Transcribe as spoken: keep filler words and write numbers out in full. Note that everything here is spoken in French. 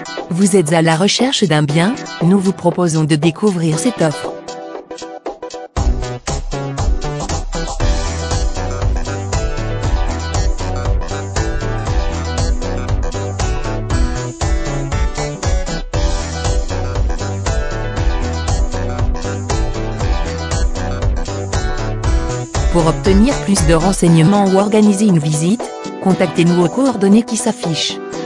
Vous êtes à la recherche d'un bien? Nous vous proposons de découvrir cette offre. Pour obtenir plus de renseignements ou organiser une visite, contactez-nous aux coordonnées qui s'affichent.